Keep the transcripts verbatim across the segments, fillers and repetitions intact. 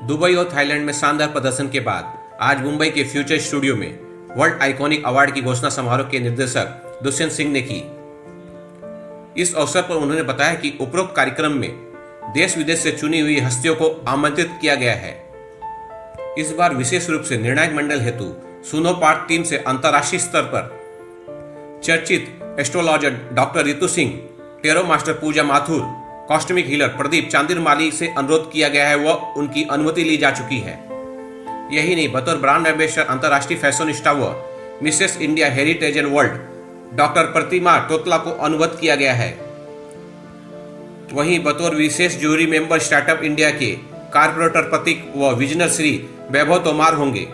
Dubai और Thailand में शानदार प्रदर्शन के बाद आज मुंबई के फ्यूचर स्टूडियो में वर्ल्ड आइकॉनिक अवार्ड की घोषणा समारोह के निर्देशक दुष्यंत सिंह ने की। इस अवसर पर उन्होंने बताया कि उपरोक्त कार्यक्रम में देश विदेश से चुनी हुई हस्तियों को आमंत्रित किया गया है। इस बार विशेष रूप से निर्णायक मंडल हेतु सुनो पार्ट टीम से अंतर्राष्ट्रीय स्तर पर चर्चित astrologer doctor Ritu Singh, tarot master Puja Mathur, cosmic healer Pradeep Chandirmali से अनुरोध किया गया है व उनकी अनुमति ली जा चुकी है। यही नहीं, बतौर ब्रांड एम्बेसडर अंतर्राष्ट्रीय फैशनिस्टा व Mrs India heritage and world doctor Pratima Totla को अनुबद्ध किया गया है। वहीं बतौर विशेष जूरी मेंबर स्टार्टअप इंडिया के कारपोरेटर प्रतीक व विजनर श्री वैभव तोमार होंगे।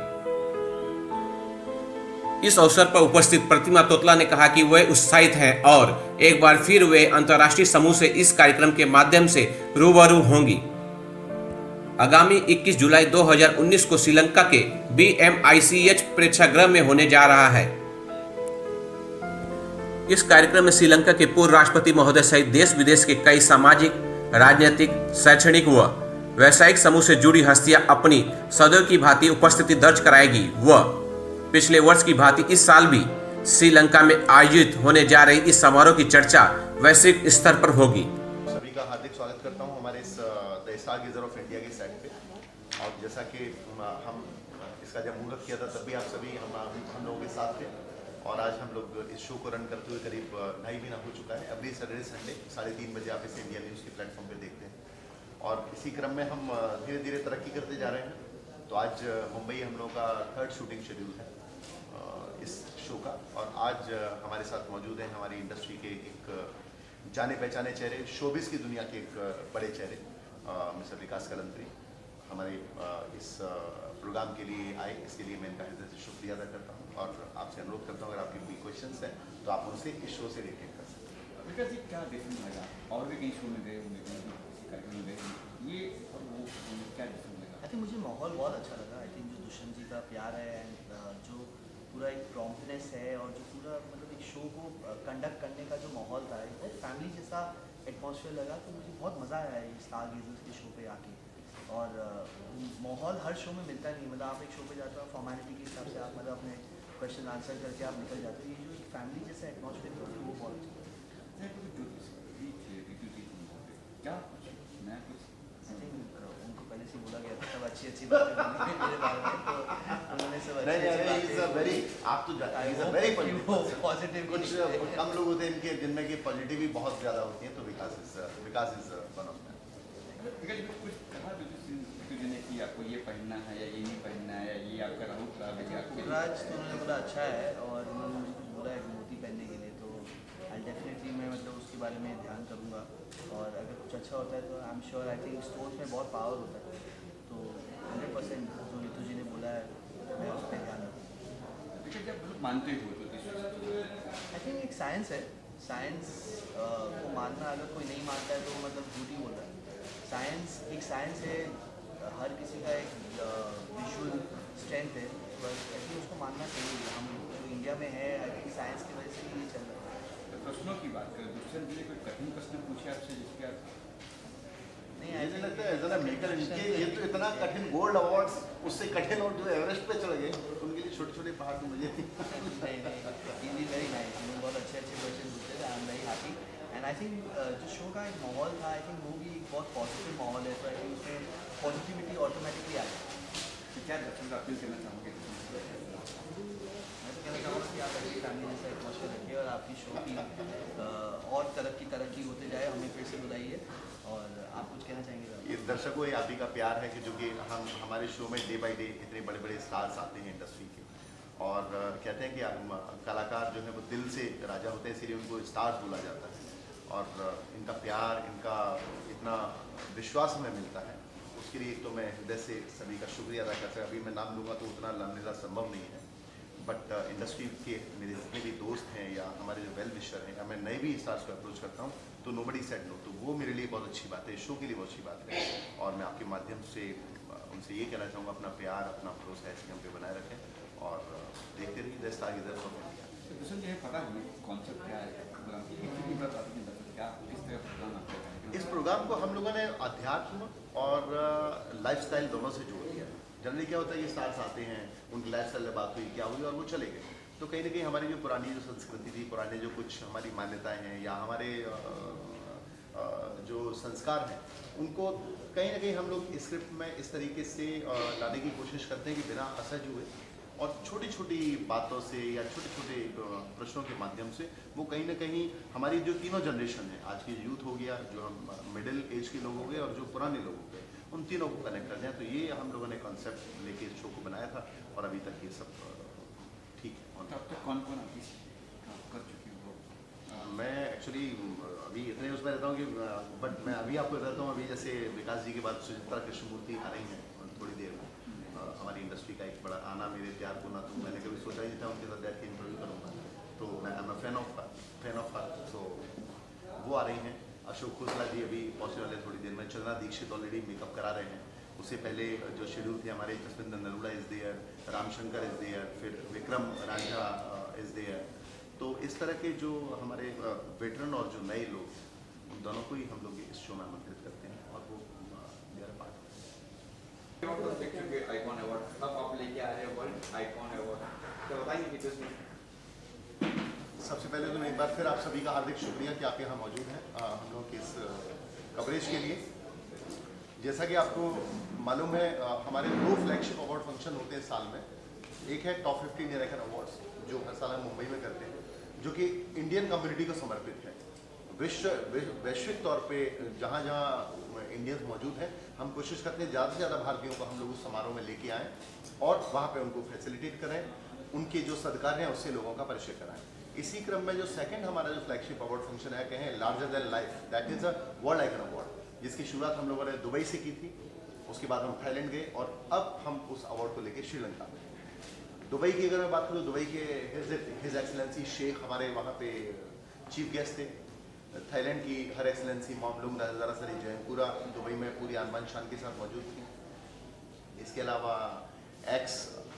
इस अवसर पर उपस्थित प्रतिमा तोतला ने कहा कि वे उत्साहित हैं और एक बार फिर वे अंतर्राष्ट्रीय समूह से इस कार्यक्रम के माध्यम से रूबरू होंगी। आगामी इक्कीस जुलाई दो हज़ार उन्नीस को श्रीलंका के B M I C H प्रेक्षागृह में होने जा रहा है। इस कार्यक्रम में श्रीलंका के पूर्व राष्ट्रपति महोदय सहित देश विदेश के कई सामाजिक, राजनीतिक, शैक्षणिक व व्यावसायिक समूह से जुड़ी हस्तियां अपनी सदैव की भांति उपस्थिति दर्ज कराएगी व पिछले वर्ष की भांति इस साल भी श्रीलंका में आयोजित होने जा रही इस समारोह की चर्चा वैश्विक स्तर पर होगी। सभी का हार्दिक स्वागत करता हूं हमारे इस the star gazer of India के सेट पे। और जैसा कि हम इसका जब मुहूर्त किया था तब भी आप सभी हम हम लोगों के साथ थे और आज हम लोग इस शो को रन करते हुए करीब ढाई महीना हो चुका है। अभी सैटरडे संडे साढ़े तीन बजे आप इसे इंडिया न्यूज़ के प्लेटफॉर्म पर देखते हैं और इसी क्रम में हम धीरे धीरे तरक्की करते जा रहे हैं। तो आज मुंबई हम लोगों का थर्ड शूटिंग शेड्यूल है इस शो का और आज हमारे साथ मौजूद हैं हमारी इंडस्ट्री के एक जाने पहचाने चेहरे, शोबिस की दुनिया के एक बड़े चेहरे मिस्टर विकास कलंत्री हमारे इस प्रोग्राम के लिए आए। इसके लिए मैं इनका हृदय से शुक्रिया अदा करता हूं और आपसे अनुरोध करता हूं अगर आपके कोई क्वेश्चंस हैं तो आप उनसे इस शो से रिलेटेड कर सकते हैं। विकास जी, क्या डिफरेंस लगा? और भी कई शो में गए होंगे, कार्यक्रम में गए, ये और वो क्या डिफरेंस लगा? आई थिंक मुझे माहौल बहुत अच्छा लगा। आई थिंक जो दुष्यंत जी का प्यार है एंड जो पूरा एक प्रॉम्प्टनेस है और जो पूरा मतलब एक शो को कंडक्ट करने का जो माहौल था, एक फैमिली जैसा एटमॉस्फेयर लगा। तो मुझे बहुत मज़ा आया है स्टार गेजर्स के शो पे आके। और माहौल हर शो में मिलता नहीं, मतलब आप एक शो पे जाते हो फॉर्मेलिटी के हिसाब से आप मतलब अपने क्वेश्चन आंसर करके आप निकल जाते हो। ये जो एक फैमिली जैसा एटमॉस्फेयर था वो बहुत अच्छा क्या उनको पहले से बोला गया था, सब अच्छी अच्छी बातें मेरे बारे में, तो उन्होंने सब वेरी आप तो वेरी पॉजिटिव। कुछ कम लोग होते हैं इनके जिनमें की पॉजिटिव भी बहुत ज़्यादा होती है, तो Vikas is Vikas is one of them. कुछ कहा कि आपको ये पढ़ना है या ये नहीं पढ़ना है या ये आपका रहू खराब है आपके राज, तो उन्होंने बोला अच्छा है और उन्होंने मुझे कुछ बोला है मोती पहनने के लिए, तो आई डेफिनेटली मैं मतलब उसके बारे में ध्यान करूँगा और अगर कुछ अच्छा होता है तो I am sure I think sports में बहुत पावर होता है, तो हंड्रेड परसेंट जो रितु जी ने बोला है मैं उस पर ध्यान रखूँगा। जब मानते हो तो आई थिंक एक साइंस है, साइंस को मानना अगर कोई नहीं मानता है तो मतलब झूठ ही बोल रहा है। साइंस एक साइंस है, हर किसी का एक विजुअल स्ट्रेंथ है, बस आई थिंक उसको मानना चाहिए। हम जो इंडिया में है आई थिंक साइंस की वजह से ही चल रहा है। प्रश्नों की बात करें, दुष्यंत जी ने कोई कठिन प्रश्न पूछे आपसे जिसके आप नहीं ऐसा लगता है जरा मेकर इनके ये तो इतना कठिन गोल्ड अवार्ड्स उससे कठिन और जो एवरेस्ट पे चढ़ गए उनके लिए छोटे छोटे पहाड़ तो मुझे नहीं नहीं वेरी नाइस, उन्होंने बहुत अच्छे अच्छे क्वेश्चन पूछे थे। I am very happy and I think जो शो का एक माहौल था आई थिंक वो भी एक बहुत पॉजिटिव माहौल है, तो आई थिंक उसमें पॉजिटिविटी ऑटोमेटिकली आ जाती है। क्या दर्शक अपील करना चाहोगे? मैं तो कहना चाहूँगा कि आप अपनी फैमिली जैसा एटमॉस्फेयर रखिए और आपकी शो की और तरक्की तरक्की होते जाए, हमें फिर से बुलाइए। और आप कुछ कहना चाहेंगे? ये दर्शकों ये आप ही का प्यार है कि जो कि हम हमारे शो में डे बाय डे इतने बड़े बड़े स्टार्स आते हैं इंडस्ट्री के और कहते हैं कि कलाकार जो है वो दिल से राजा होते हैं, इसलिए उनको स्टार्स बोला जाता है। और इनका प्यार, इनका इतना विश्वास हमें मिलता है, उसके लिए तो मैं हृदय से सभी का शुक्रिया अदा कर सकता। अभी मैं नाम लूँगा तो उतना नाम लेना संभव नहीं है, बट इंडस्ट्री uh, के मेरे जितने भी दोस्त हैं या हमारे जो वेल विशर हैं या मैं नए भी स्टार्स को अप्रोच करता हूँ तो नोबडी सेड नो, तो वो मेरे लिए बहुत अच्छी बात है, शो के लिए बहुत अच्छी बात है। और मैं आपके माध्यम से उनसे ये कहना चाहूँगा अपना प्यार, अपना भरोसा ऐसे हम पे बनाए रखें और देखते रहिए the star gazer of India. Dushyant ji पता है कॉन्सेप्ट क्या है, क्या किस तरह प्रोग्राम आपका इस प्रोग्राम को हम लोगों ने अध्यात्म और लाइफस्टाइल दोनों से जोड़ दिया। जनरली क्या होता है कि स्टार्स आते हैं, उनकी लाइफस्टाइल में बात हुई, क्या हुई और वो चले गए। तो कहीं ना कहीं हमारी जो पुरानी जो संस्कृति थी, पुराने जो कुछ हमारी मान्यताएं हैं या हमारे आ, आ, जो संस्कार हैं, उनको कहीं ना कहीं हम लोग स्क्रिप्ट में इस तरीके से आ, लाने की कोशिश करते हैं कि बिना असहज हुए और छोटी छोटी बातों से या छोटे छोटे प्रश्नों के माध्यम से वो कहीं ना कहीं हमारी जो तीनों जनरेशन है, आज की यूथ हो गया, जो हम मिडिल एज के लोग हो गए और जो पुराने लोग हो गए, उन तीनों को कनेक्ट करते हैं। तो ये हम लोगों ने कॉन्सेप्ट लेके इस शो को बनाया था और अभी तक ये सब ठीक है। अब तक कौन कौन आपकी कर चुकी हो? मैं एक्चुअली अभी इतने उसमें रहता हूँ कि बट मैं अभी आपको बताता हूँ, अभी जैसे विकास जी के बाद सुचित्रा कृष्णमूर्ति आ रही हैं थोड़ी देर में। हमारी इंडस्ट्री का एक बड़ा आना मेरे प्यार को ना, तो मैंने कभी सोचा ही नहीं था उनके साथ बैठ के इंटरव्यू करूँगा। तो मैं I am a fan of fan of her, so वो आ रही हैं। अशोक खोसला जी अभी पहुँचने वाले थोड़ी देर में। चंद्रा दीक्षित ऑलरेडी मेकअप करा रहे हैं। उससे पहले जो शेड्यूल थे हमारे, Jasvinder Narula is there, Ramshankar is there, फिर विक्रम रांझा इज़ देयर। तो इस तरह के जो हमारे वेटरन और जो नए लोग, उन दोनों को ही हम लोग इस शो में आमंत्रित करते हैं और वो मेरा पार्ट आइकॉन अवार्ड अब आप लेके आ रहे हैं वर्ल्ड आइकॉन अवार्ड, तो बताइए कि इसमें सबसे पहले तो मैं एक बार फिर आप सभी का हार्दिक शुक्रिया कि आप यहाँ मौजूद हैं हम लोग के इस कवरेज के लिए। जैसा कि आपको मालूम है, हमारे दो फ्लैगशिप अवार्ड फंक्शन होते हैं साल में। एक है टॉप फिफ्टीन इंडियन अवार्ड्स, जो हर साल हम मुंबई में करते हैं, जो कि इंडियन कम्युनिटी को समर्पित है। विश्व वैश्विक तौर पे जहाँ जहाँ इंडियंस मौजूद हैं, हम कोशिश करते हैं ज़्यादा से ज़्यादा भारतीयों को हम लोग उस समारोह में लेके आएँ और वहाँ पे उनको फैसिलिटेट करें, उनके जो सदकार हैं उससे लोगों का परिचय कराएं। इसी क्रम में जो सेकंड हमारा जो फ्लैगशिप अवार्ड फंक्शन है, कहें larger than life, that is a world icon award, जिसकी शुरुआत हम लोगों ने दुबई से की थी। उसके बाद हम थाईलैंड गए और अब हम उस अवार्ड को लेके श्रीलंका में। दुबई की अगर मैं बात करूँ, दुबई के हिज एक्सलेंसी शेख हमारे वहाँ पे चीफ गेस्ट थे। थाईलैंड की हर एक्सलेंसी मॉमलुंग दरासरी जयपुरा दुबई में पूरी आनबान शान के साथ मौजूद थी। इसके अलावा एक्स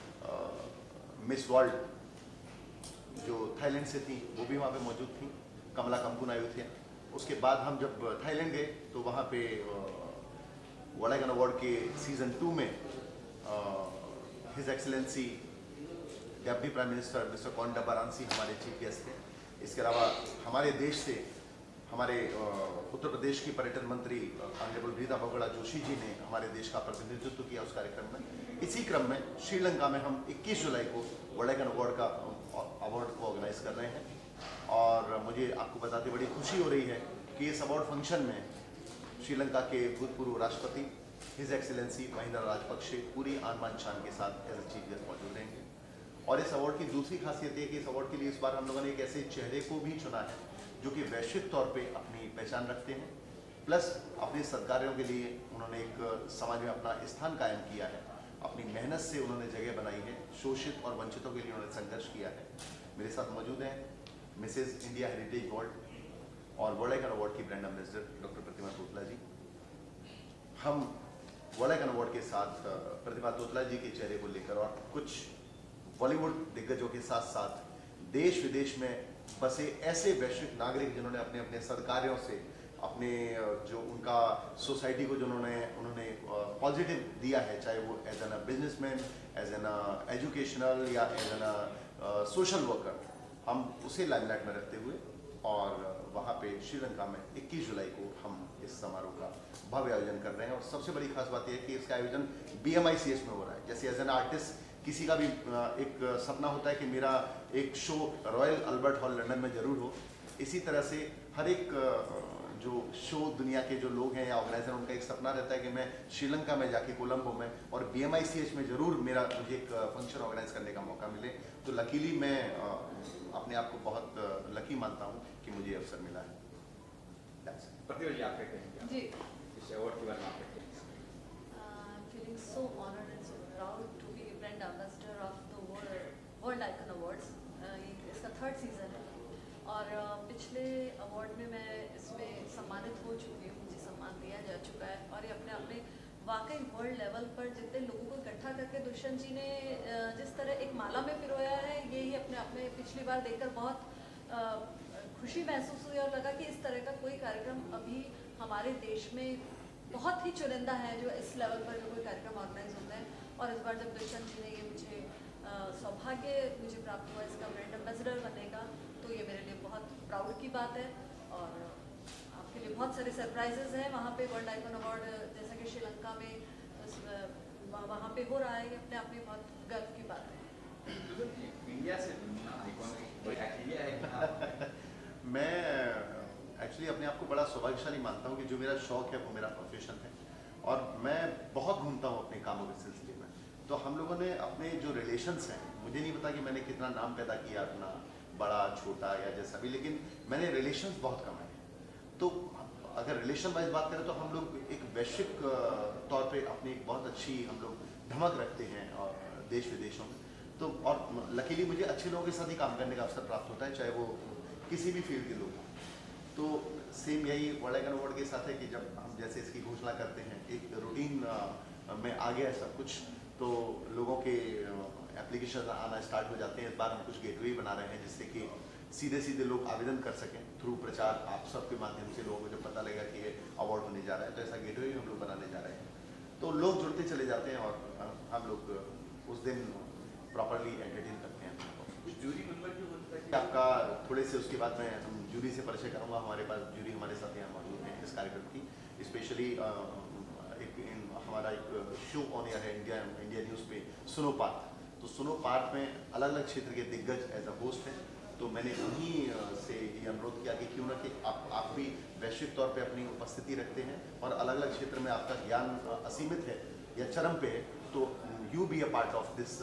मिस वर्ल्ड जो थाईलैंड से थी वो भी वहाँ पे मौजूद थी, कमला कंपुनायु थे। उसके बाद हम जब थाईलैंड गए तो वहाँ पे वर्ल्ड आइकन अवार्ड के सीजन टू में his excellency deputy prime minister mister कोंडा बारांसी हमारे चीफ गेस्ट थे। इसके अलावा हमारे देश से हमारे उत्तर प्रदेश की पर्यटन मंत्री ऑनरेबल रीता बहुगुणा जोशी जी ने हमारे देश का प्रतिनिधित्व किया उस कार्यक्रम में। इसी क्रम में श्रीलंका में हम इक्कीस जुलाई को वर्ल्ड आइकन अवार्ड का अवार्ड को ऑर्गेनाइज कर रहे हैं और मुझे आपको बताते बड़ी खुशी हो रही है कि इस अवार्ड फंक्शन में श्रीलंका के भूतपूर्व राष्ट्रपति हिज एक्सीलेंसी महिंदा राजपक्षे पूरी आन शान के साथ एज ए चीफ गेस्ट मौजूद रहेंगे। और इस अवार्ड की दूसरी खासियत है कि इस अवार्ड के लिए इस बार हम लोगों ने एक ऐसे चेहरे को भी चुना है जो कि वैश्विक तौर पे अपनी पहचान रखते हैं, प्लस अपने सत्कार्यों के लिए उन्होंने एक समाज में अपना स्थान कायम किया है। अपनी मेहनत से उन्होंने जगह बनाई है, शोषित और वंचितों के लिए उन्होंने संघर्ष किया है। मेरे साथ मौजूद हैं मिसेज इंडिया हेरिटेज वर्ल्ड और वर्ल्ड आइकन अवार्ड की brand ambassador doctor Pratima Totla ji. हम वर्ल्ड आइकन अवार्ड के साथ प्रतिमा तोतला जी के चेहरे को लेकर और कुछ बॉलीवुड दिग्गजों के साथ साथ देश विदेश में बसे ऐसे वैश्विक नागरिक जिन्होंने अपने अपने सत्कार्यों से अपने जो उनका सोसाइटी को जो उन्होंने उन्होंने पॉजिटिव दिया है, चाहे वो as an a businessman, as an a educational या as an a social worker, हम उसे लाइमलाइट में रखते हुए और वहाँ पे श्रीलंका में इक्कीस जुलाई को हम इस समारोह का भव्य आयोजन कर रहे हैं। और सबसे बड़ी खास बात यह है कि इसका आयोजन B M I C S में हो रहा है। जैसे एज एन आर्टिस्ट किसी का भी एक सपना होता है कि मेरा एक show Royal Albert Hall London में जरूर हो, इसी तरह से हर एक जो शो दुनिया के जो लोग हैं या ऑर्गेनाइजर, उनका एक सपना रहता है कि मैं श्रीलंका में जाके कोलंबो में और B M I C H में ज़रूर मेरा मुझे एक फंक्शन ऑर्गेनाइज करने का मौका मिले। तो लकीली मैं अपने आप को बहुत लकी मानता हूँ कि मुझे अवसर मिला है। प्रतिभा जी, आप क्या कहेंगे जी, इस अवार्ड के बारे में? आप क्या कहेंगे? feeling so honored and so proud to be a brand ambassador of the world world icon awards. इसका थर्ड सीजन है और पिछले अवार्ड में मैं इसमें सम्मानित हो चुकी हूँ, मुझे सम्मान दिया जा चुका है और ये अपने अपने वाकई वर्ल्ड लेवल पर जितने लोगों को इकट्ठा करके दुष्यंत जी ने जिस तरह एक माला में पिरोया है, ये ही अपने आप में पिछली बार देखकर बहुत खुशी महसूस हुई और लगा कि इस तरह का कोई कार्यक्रम अभी हमारे देश में बहुत ही चुनिंदा हैं जो इस लेवल पर जो कोई कार्यक्रम ऑर्गेनाइज होता है। और इस बार जब दुष्यंत जी ने ये मुझे अ, सौभाग्य मुझे प्राप्त हुआ इसका ब्रांड एम्बेसडर बनने का, तो ये मेरे लिए बहुत प्राउड की बात है। और आपके लिए बहुत सारे सरप्राइजेज हैं वहाँ पे। वर्ल्ड आइकॉन अवार्ड जैसा कि श्रीलंका में उस, वहाँ वहाँ पे हो रहा है, ये अपने आप में बहुत गर्व की बात है। इंडिया से आइकॉनिक है कि मैं एक्चुअली अपने आप को बड़ा सौभाग्यशाली मानता हूँ कि जो मेरा शौक है वो मेरा प्रोफेशन है, और मैं बहुत घूमता हूँ अपने कामों के सिलसिले में। तो हम लोगों ने अपने जो रिलेशंस हैं, मुझे नहीं पता कि मैंने कितना नाम पैदा किया अपना, बड़ा छोटा या जैसा भी, लेकिन मैंने रिलेशंस बहुत कमाए हैं। तो अगर रिलेशन वाइज बात करें तो हम लोग एक वैश्विक तौर पे अपनी एक बहुत अच्छी हम लोग धमक रखते हैं और देश विदेशों में। तो और लकीली मुझे अच्छे लोगों के साथ ही काम करने का अवसर प्राप्त होता है, चाहे वो किसी भी फील्ड के लोग हों। तो सेम यही वर्ल्ड आइकॉन अवार्ड के साथ है कि जब हम जैसे इसकी घोषणा करते हैं, एक रूटीन में आ गया है सब कुछ, तो लोगों के एप्लीकेशन आना स्टार्ट हो जाते हैं। इस बार हम कुछ गेटवे बना रहे हैं जिससे कि सीधे सीधे लोग आवेदन कर सकें थ्रू प्रचार, आप सबके माध्यम से लोगों को जब पता लगेगा कि ये अवार्ड होने जा रहा है, तो ऐसा गेटवे भी हम लोग बनाने जा रहे हैं। तो लोग जुड़ते चले जाते हैं और हम लोग उस दिन प्रॉपरली एंटरटेन करते हैं। जूरी मेंबर जो होता है आपका थोड़े से उसके बाद मैं हम जूरी से परिचय करूंगा। हमारे पास जूरी हमारे साथ यहाँ मौजूद है इस कार्यक्रम की। स्पेशली एक इन, हमारा एक शो ऑन एयर है इंडिया इंडिया न्यूज़ पे, सुनो पार्ट। तो सुनो पार्ट में अलग अलग क्षेत्र के दिग्गज एज अ होस्ट हैं। तो मैंने उन्हीं से ये अनुरोध किया कि क्यों ना कि आप आप भी वैश्विक तौर पे अपनी उपस्थिति रखते हैं और अलग अलग क्षेत्र में आपका ज्ञान असीमित है या चरम पे है, तो you be a part of this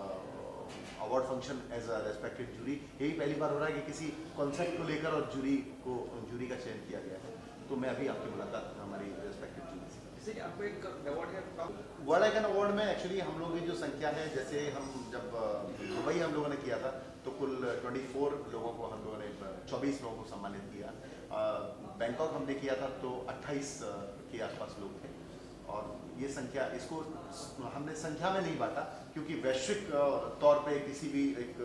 award function as a respected jury. यही पहली बार हो रहा है कि किसी कॉन्सेप्ट को लेकर और जूरी को जूरी का चयन किया गया है। तो मैं अभी आपकी मुलाकात हमारी रेस्पेक्टेड जूरी से। जैसे कि आपको एक अवार्ड है वर्ल्ड आइकॉन अवार्ड में एक्चुअली हम लोगों की जो संख्या है, जैसे हम जब दुबई हम लोगों ने किया था तो कुल चौबीस लोगों को हम लोगों ने चौबीस लोगों को सम्मानित किया। बैंकॉक हमने किया था तो अट्ठाईस के आसपास लोग थे। और ये संख्या, इसको हमने संख्या में नहीं बांटा क्योंकि वैश्विक तौर पे किसी भी एक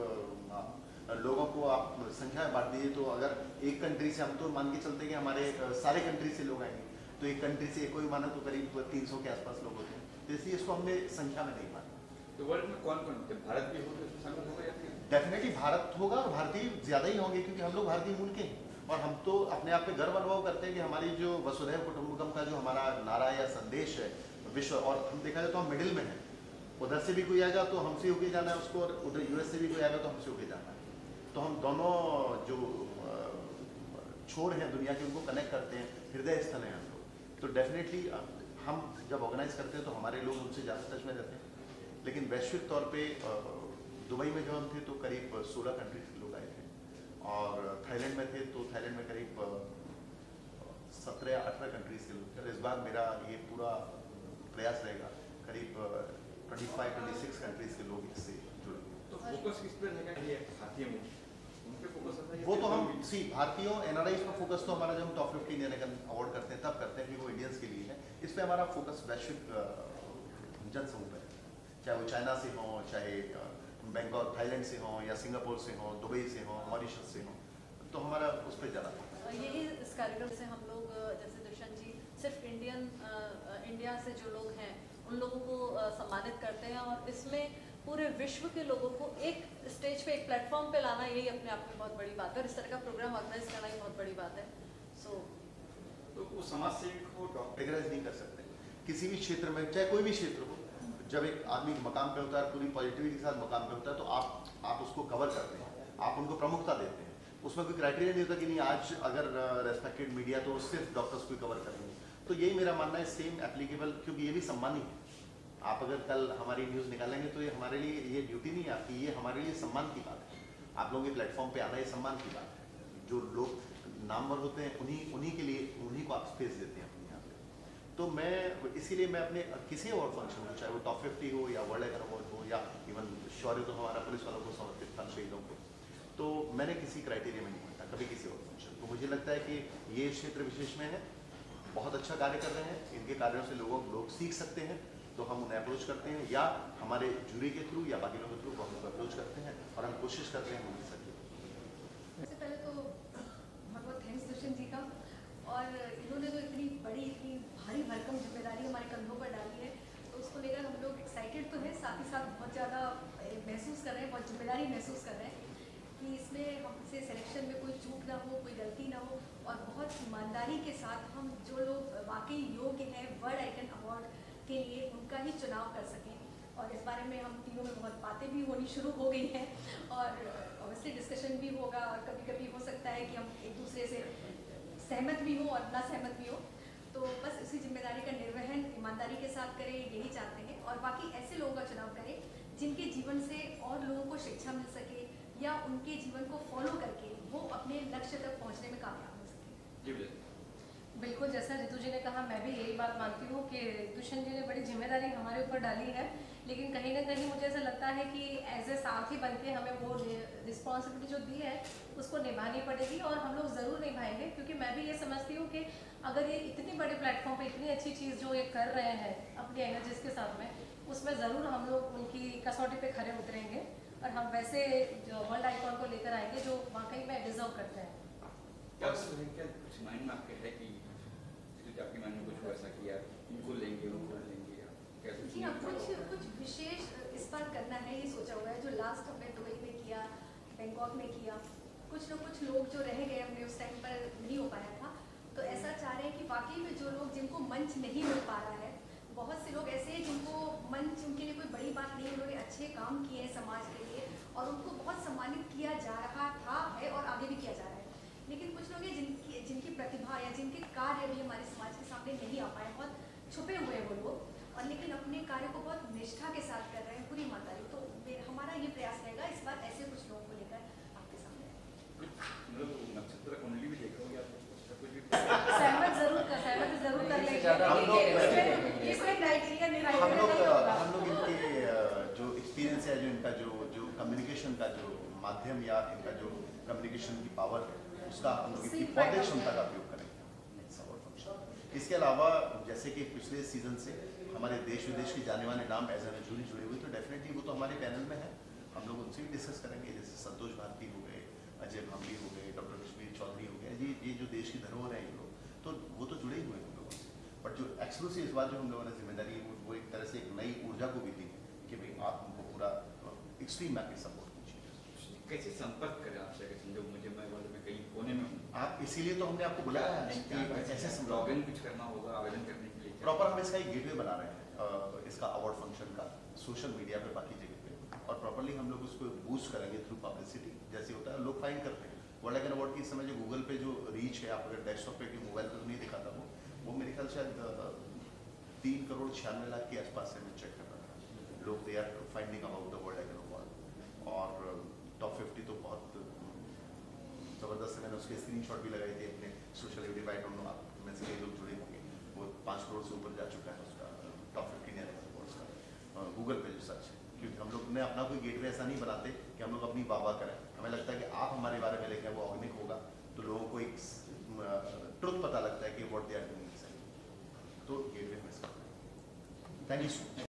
लोगों को आप संख्या में बांट दीजिए तो अगर एक कंट्री से, हम तो मान के चलते हैं कि हमारे सारे कंट्री से लोग आएंगे, तो एक कंट्री से कोई माना तो करीब तीन सौ के आसपास लोग होते हैं। तो इसलिए इसको हमने संख्या में नहीं बांटा। तो वर्ल्ड में कौन कौन थे? भारत भी होगा, शामिल होगा या फिर? डेफिनेटली भारत होगा और भारतीय ज़्यादा ही होंगे क्योंकि हम लोग भारतीय मूल के हैं। और हम तो अपने आप पे गर्व अनुभव करते हैं कि हमारी जो वसुधैव कुटुंबकम का जो हमारा नारा या संदेश है विश्व, और हम देखा जाए तो हम मिडिल में हैं। उधर से भी कोई आएगा तो हमसे होके जाना है उसको, और उधर यूएस से भी कोई आएगा तो हमसे होके जाना है। तो हम दोनों जो छोर हैं दुनिया के, उनको कनेक्ट करते हैं, हृदय स्थल हैं हम लोग। तो डेफिनेटली हम जब ऑर्गेनाइज करते हैं तो हमारे लोग उनसे ज़्यादा टच में रहते हैं। लेकिन वैश्विक तौर पे दुबई में जब हम थे तो करीब सोलह कंट्री से लोग आए थे, और थाईलैंड में थे तो थाईलैंड में करीब सत्रह या अठारह कंट्रीज के लोग थे। इस बार मेरा ये पूरा प्रयास रहेगा करीब पच्चीस छब्बीस कंट्रीज के लोग इससे जुड़े। तो फोकस किस पे रहेगा? ये भारतीय में उन पे फोकस रहता है? वो तो हम सी भारतीयों एनआरआईज पर फोकस तो हमारा, जब हम top fifty Indian icon award करते हैं तब करते हैं कि वो इंडियंस के लिए है। इस पर हमारा फोकस वैश्विक जनसमूह पर है, चाहे वो चाइना से हो, चाहे बैंकॉक थाईलैंड से हो, या सिंगापुर से हो, दुबई से हो, मॉरिशस से हो, तो हमारा उस पर ज़्यादा। यही इस कार्यक्रम से हम लोग, जैसे दुष्यंत जी सिर्फ इंडियन इंडिया से जो लोग हैं उन लोगों को सम्मानित करते हैं, और इसमें पूरे विश्व के लोगों को एक स्टेज पे, एक प्लेटफॉर्म पे लाना, यही अपने आप में बहुत बड़ी बात है। और इस तरह का प्रोग्राम ऑर्गेनाइज करना ही बहुत बड़ी बात है। सो तो वो समाज सेवी को कैटेगराइज नहीं कर सकते किसी भी क्षेत्र में, चाहे कोई भी क्षेत्र हो। जब एक आदमी मकाम पे होता है, पूरी पॉजिटिविटी के साथ मकाम पे होता है, तो आप आप उसको कवर करते हैं, आप उनको प्रमुखता देते हैं। उसमें कोई क्राइटेरिया नहीं होता कि नहीं आज अगर रेस्पेक्टेड मीडिया तो सिर्फ डॉक्टर्स को कवर करेंगे। तो यही मेरा मानना है, सेम एप्लीकेबल, क्योंकि ये भी सम्मान ही है। आप अगर कल हमारी न्यूज़ निकालेंगे तो ये हमारे लिए ये ड्यूटी नहीं है आपकी, ये हमारे लिए सम्मान की बात है। आप लोगों के प्लेटफॉर्म पे आना ये सम्मान की बात है। जो लोग नामवर होते हैं उन्हीं उन्हीं के लिए, उन्हीं को आप स्पेस देते हैं अपने यहाँ पे। तो मैं इसीलिए मैं अपने किसी अवार्ड फंक्शन हो, चाहे वो टॉप फिफ्टी हो या वर्ल्ड आइकॉन अवार्ड हो या इवन शौर्य तो हमारा पुलिस वालों को समर्पित था, शहीदों को, तो मैंने किसी क्राइटेरिया में नहीं माना कभी किसी अवार्ड फंक्शन। तो मुझे लगता है कि ये क्षेत्र विशेष में है, बहुत अच्छा कार्य कर रहे हैं, इनके कार्यों से लोगों लोग सीख सकते हैं, तो हम उन्हें अप्रोच करते हैं, या हमारे जूरी के थ्रू या बाकी लोगों के थ्रू हम लोग अप्रोच करते हैं, और हम कोशिश करते हैं मिल सके। सबसे पहले तो बहुत बहुत थैंक्स दुष्यंत जी का, और इन्होंने तो इतनी से सिलेक्शन में कोई चूक ना हो, कोई गलती ना हो और बहुत ईमानदारी के साथ हम जो लोग वाकई योग्य हैं वर्ल्ड आइकन अवार्ड के लिए उनका ही चुनाव कर सकें। और इस बारे में हम तीनों में बहुत बातें भी होनी शुरू हो गई हैं और ऑब्वियसली डिस्कशन भी होगा और कभी कभी हो सकता है कि हम एक दूसरे से सहमत भी हो और ना सहमत भी हो। तो बस इसी जिम्मेदारी का निर्वहन ईमानदारी के साथ करें, यही चाहते हैं। और बाकी ऐसे लोगों का चुनाव करें जिनके जीवन से और लोगों को शिक्षा मिल सके या उनके जीवन को फॉलो करके वो अपने लक्ष्य तक पहुंचने में कामयाब हो सके। बिल्कुल, जैसा रितु जी ने कहा, मैं भी यही बात मानती हूँ कि दुष्यंत जी ने बड़ी जिम्मेदारी हमारे ऊपर डाली है, लेकिन कहीं ना कहीं मुझे ऐसा लगता है कि एज ए साथी बन के हमें वो रिस्पॉन्सिबिलिटी जो दी है उसको निभानी पड़ेगी और हम लोग ज़रूर निभाएंगे। क्योंकि मैं भी ये समझती हूँ कि अगर ये इतनी बड़े प्लेटफॉर्म पे इतनी अच्छी चीज़ जो ये कर रहे हैं अपनी एनर्जीज के साथ में, उसमें ज़रूर हम लोग उनकी कसौटी पे खड़े उतरेंगे और हम वैसे जो वर्ल्ड आइकॉन को लेकर आएंगे जो वाकई में डिजर्व करते हैं। क्या कुछ माइंड में आपके है कि आपके माइंड में कुछ ऐसा किया इनको लेंगे उनको लेंगे कैसे? जी हाँ, कुछ कुछ विशेष इस बार करना है, ये सोचा हुआ है। जो लास्ट हमने दुबई में किया, बैंकॉक में किया, कुछ न कुछ लोग जो रह गए हमने उस टाइम पर नहीं हो पाया था, तो ऐसा चाह रहे हैं कि वाकई में जो लोग जिनको मंच नहीं मिल पा रहा है, बहुत से लोग ऐसे हैं जिनको मंच उनके लिए कोई बड़ी बात नहीं, उन्होंने अच्छे काम किए हैं समाज के लिए और उनको बहुत सम्मानित किया जा रहा था है और आगे भी किया जा रहा है। लेकिन कुछ लोग हैं जिनकी जिनकी प्रतिभा या जिनके कार्य अभी हमारे समाज के सामने नहीं आ पाए, बहुत छुपे हुए हैं वो लोग और लेकिन अपने कार्य को बहुत निष्ठा के साथ कर रहे हैं, पूरी ईमानदारी। तो हमारा ये प्रयास रहेगा इस बार ऐसे कुछ लोगों को लेकर आपके सामने। नक्षत्र कुंडली भी देख रहे हो सहमत जरूर कर सहमत जरूर कर लेंगे। हम लोग हम लोग इनके जो एक्सपीरियंस है, जो इनका जो जो कम्युनिकेशन का जो माध्यम या इनका जो कम्युनिकेशन की पावर है उसका हम लोग इनकी बौद्धिक क्षमता का उपयोग करेंगे। इसके अलावा जैसे कि पिछले सीजन से हमारे देश विदेश के जाने वाले नाम एज एन जूरी जुड़े हुए, तो डेफिनेटली वो तो हमारे पैनल में है, हम लोग उनसे भी डिस्कस करेंगे। जैसे संतोष भारती हो गए, अजय भांबी हो गए, डॉक्टर कश्मीर चौधरी हो गए, ये ये जो देश की धरोहर है ये लोग, तो वो तो जुड़े ही हुए हैं हम लोगों से। बट जो एक्सक्लूसिव इस बार जो हम लोगों ने जिम्मेदारी है वो एक तरह से एक नई ऊर्जा को भी दी कि भाई आप हमको पूरा एक्सट्रीम मैप में सपोर्ट कैसे संपर्क करें आपसे? समझो मुझे मैं वर्ल्ड में कहीं कोने में हूँ, आप इसीलिए तो हमने आपको बुलाया है कि ऐसे लॉगिन कुछ करना होगा आवेदन करने के लिए। प्रॉपर हम इसका एक गेटवे बना रहे हैं इसका अवार्ड फंक्शन का सोशल मीडिया पे, बाकी जगह पे, और प्रॉपरली हम लोग उसको बूस्ट करेंगे थ्रू पब्लिसिटी। जैसे होता है लोग फाइंड करते हैं वर्ल्ड आइकन अवार्ड की इस समय जो गूगल पे जो रीच है, आप अगर डेस्कटॉप पे मोबाइल पे तो नहीं दिखाता वो वो मेरे ख्याल शायद तीन करोड़ छियानवे लाख के आसपास से मैं चेक कर रहा था लोग they are finding about the world icon award. और टॉप फिफ्टी तो बहुत ज़बरदस्त है, मैंने उसके स्क्रीनशॉट भी लगाए थे अपने social media. I don't know आप में से कई लोग जुड़े होंगे, वो पाँच करोड़ से ऊपर जा चुका है उसका टॉप फिफ्टीन अवार्ड्स का गूगल पे जो सर्च है। क्योंकि हम लोग ने अपना कोई गेटवे ऐसा नहीं बनाते कि हम लोग अपनी वाह वाह करें, हमें लगता है कि आप हमारे बारे में लिखें वो ऑर्गेनिक होगा तो लोगों को एक ट्रुथ पता लगता है कि व्हाट दे आर डूइंग। तो गेटवे में थैंक यू सो मच।